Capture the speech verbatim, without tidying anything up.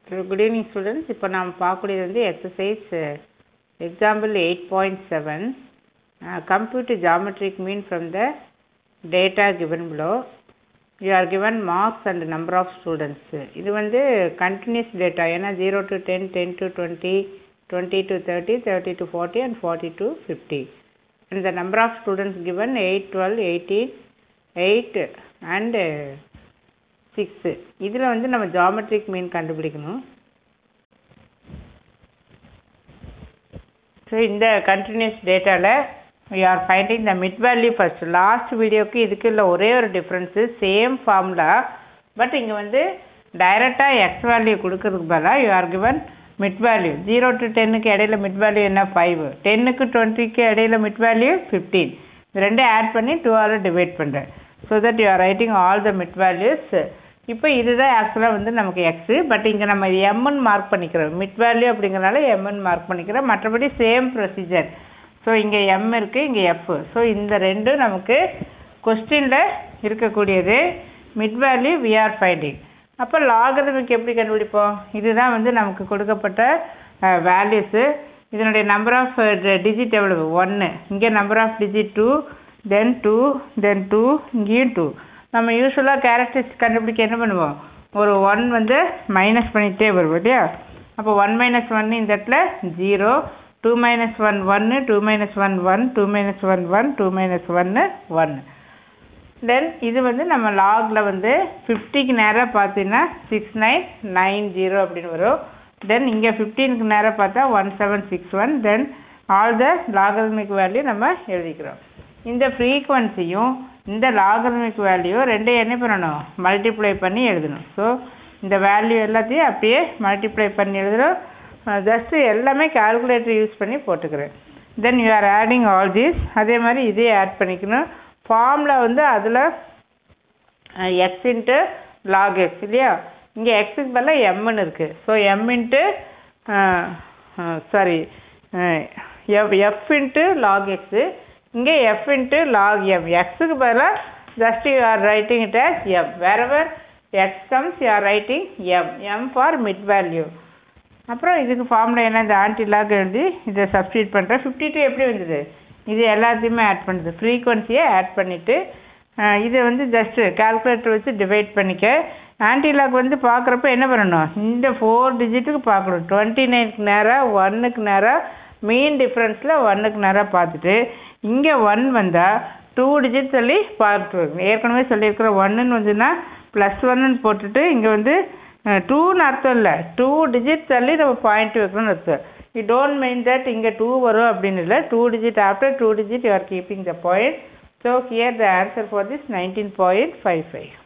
Good evening students. இப்போ நாம் பார்க்கக்கூடியது வந்து exercise uh, example eight point seven uh, compute geometric mean from the data given below. You are given marks and number of students. இது வந்து continuous data ஏன்னா zero to ten, ten to twenty, twenty to thirty, thirty to forty and forty to fifty. And the number of students given eight, twelve, eighteen, eight and uh, six. இதில் வந்து நம்ம geometric மீன் கண்டுபிடிக்கணும். So இந்த continuous டேட்டாவில் we are finding the mid value first. Last வீடியோக்கு இதுக்கு இல்லை ஒரே ஒரு டிஃப்ரென்ஸு, சேம் ஃபார்முலா. பட் இங்கே வந்து டைரெக்டாக எக்ஸ் வேல்யூ கொடுக்கறதுக்கு பதிலாக you are given mid value. Zero to டென்னுக்கு இடையில மிட் வேல்யூ என்ன ஃபைவ், டென்னுக்கு டுவெண்ட்டிக்கு இடையில மிட் வேல்யூ ஃபிஃப்டீன். இது ரெண்டும் ஆட் பண்ணி டூ ஆல் டிவைட் பண்ணுறேன். So that you are writing all the mid values. இப்போ இதுதான் ஆக்சுவலாக வந்து நமக்கு எக்ஸு. பட் இங்கே நம்ம எம்என் மார்க் பண்ணிக்கிறோம். மிட் வேல்யூ அப்படிங்கிறனால எம்என் மார்க் பண்ணிக்கிறோம். மற்றபடி சேம் ப்ரொசீஜர். ஸோ இங்கே எம் இருக்குது, இங்கே எஃப். ஸோ இந்த ரெண்டும் நமக்கு கொஸ்டினில் இருக்கக்கூடியது. Mid value we are finding. அப்போ லாகரிதமிக் எப்படி கண்டுபிடிப்போம்? இதுதான் வந்து நமக்கு கொடுக்கப்பட்ட வேல்யூஸு. இதனுடைய நம்பர் ஆஃப் டிஜிட் எவ்வளவு? ஒன்று. இங்கே number of digit two, then two, then two, இங்கேயும் டூ. நம்ம யூஸ்வலாக கேரக்டரிஸ்டிக் கண்டுபிடிக்க என்ன பண்ணுவோம்? ஒரு ஒன் வந்து மைனஸ் பண்ணிகிட்டே வருவோம் இல்லையா? அப்போ ஒன் மைனஸ் ஒன்று இந்த இடத்துல ஜீரோ, டூ மைனஸ் ஒன் ஒன்று, two minus one one, two minus one one, two minus ஒன்று ஒன்று. தென் இது வந்து நம்ம லாகில் வந்து ஃபிஃப்டிக்கு நேராக பார்த்தீங்கன்னா சிக்ஸ் நைன் நைன் ஜீரோ அப்படின்னு வரும். தென் இங்கே ஃபிஃப்டீனுக்கு நேராக பார்த்தா one seven six one. Then all the logarithmic value நம்ம எழுதிக்கிறோம். இந்த ஃப்ரீக்வன்சியும் இந்த லாகரிதமிக் வேல்யூ ரெண்டையும் என்ன பண்ணணும்? மல்டிப்ளை பண்ணி எழுதணும். ஸோ இந்த வேல்யூ எல்லாத்தையும் அப்படியே மல்டிப்ளை பண்ணி எழுதுகிறோம். ஜஸ்ட்டு எல்லாமே கால்குலேட்டர் யூஸ் பண்ணி போட்டுக்கிறேன். Then you are adding all these. அதே மாதிரி இதையே ஆட் பண்ணிக்கணும். ஃபார்மில் வந்து அதில் எக்ஸ் இன்ட்டு லாக் எக்ஸ் இல்லையா? இங்கே எக்ஸுக்கு பதிலாக எம்னு இருக்குது. So M into sorry F F into log X, இங்கே எஃப் இன்ட்டு லாக் எம். எக்ஸுக்கு பதிலாக just you are writing it as M. wherever X comes you are writing M. M for mid value. அப்புறம் இதுக்கு formula என்ன? இந்த anti lock எழுதி இதை substitute பண்ணுறேன். ஃபிஃப்டி டூ எப்படி வந்தது? இது எல்லாத்தையுமே ஆட் பண்ணுது. ஃப்ரீக்வன்சியை ஆட் பண்ணிவிட்டு இதை வந்து ஜஸ்ட்டு கால்குலேட்டர் வச்சு டிவைட் பண்ணிக்க. ஆன்டி லாக் வந்து பார்க்குறப்ப என்ன பண்ணணும்? இந்த ஃபோர் டிஜிட்டுக்கு பார்க்கணும். டுவெண்ட்டி நைனுக்கு நேராக ஒன்றுக்கு நேராக மீன் டிஃப்ரென்ஸில் ஒன்றுக்கு நேராக பார்த்துட்டு இங்கே ஒன் வந்தால் டூ டிஜிட் சொல்லி பார்த்துட்டு வரணும். ஏற்கனவே சொல்லியிருக்கிற ஒன்றுன்னு வந்துன்னா ப்ளஸ் ஒன்றுன்னு போட்டுட்டு இங்கே வந்து டூன்னு அர்த்தம் இல்லை, டூ டிஜிட் தள்ளி நம்ம பாயிண்ட் வைக்கணும்னு அர்த்தம். யூ டோன்ட் மைண்ட் தட் இங்கே டூ வரும் அப்படின்னு இல்லை. Two digit after two digit you are keeping the point. So here the answer for this nineteen point five five.